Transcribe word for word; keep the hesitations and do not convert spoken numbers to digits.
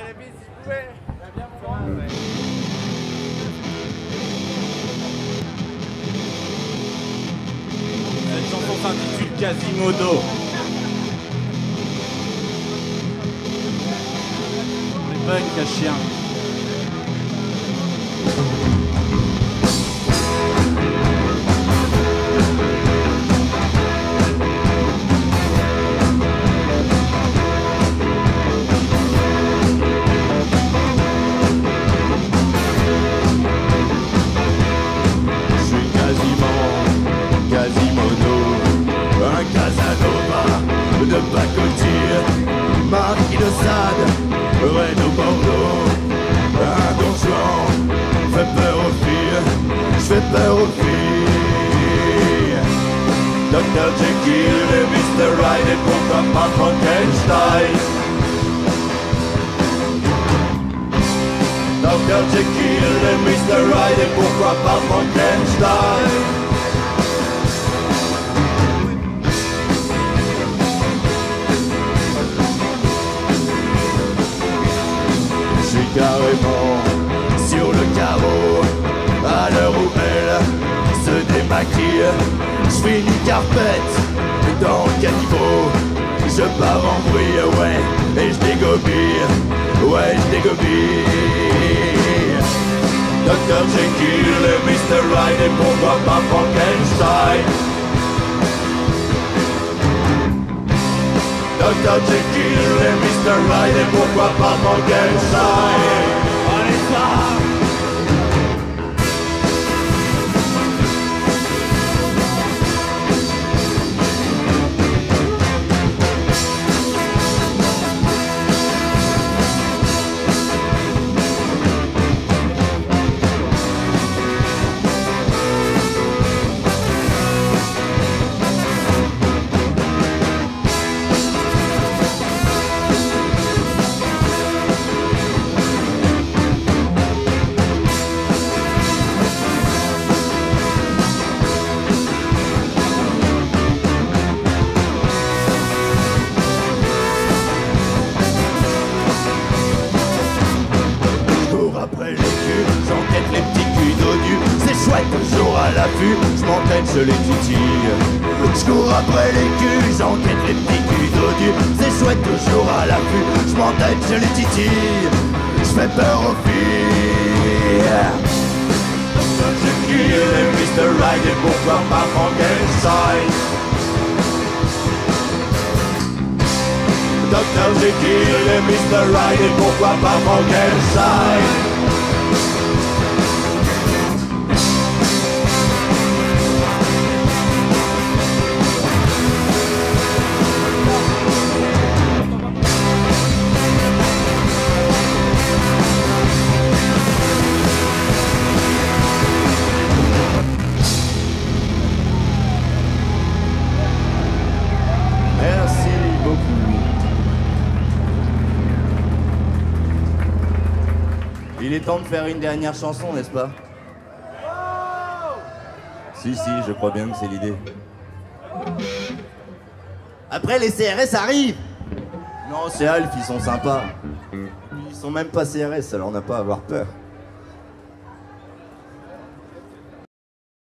Cette chanson s'intitule Quasimodo. On est pas une cache-chien. De pacotille, Marquis de Sade, Reine au Bordeaux, un donjon, fait peur aux filles, j'fais peur aux filles. docteur Jekyll et mister Hyde et pourquoi pas Frankenstein. docteur Jekyll et mister Hyde et pourquoi pas Frankenstein. Carrément sur le carreau, à l'heure où elle se démaquille, je finis carpette dans le caniveau, je pars en bruit, ouais, et je dégobille, ouais, je dégobille. docteur Jekyll et mister Hyde et pourquoi pas Frankenstein. docteur Jekyll et mister Hyde et pourquoi pas Frankenstein. Allez ça. Je les titille, je cours après les culs, j'enquête les petits culs dodus. C'est chouette toujours à l'affût, je m'entête, je les titille, je fais peur aux filles. docteur Jekyll et mister Hyde et pourquoi pas Frankenstein. docteur Jekyll et mister Hyde et pourquoi pas Frankenstein. Il est temps de faire une dernière chanson, n'est-ce pas? Si, si, je crois bien que c'est l'idée. Après, les C R S arrivent. Non, c'est Alf, ils sont sympas. Ils sont même pas C R S, alors on n'a pas à avoir peur.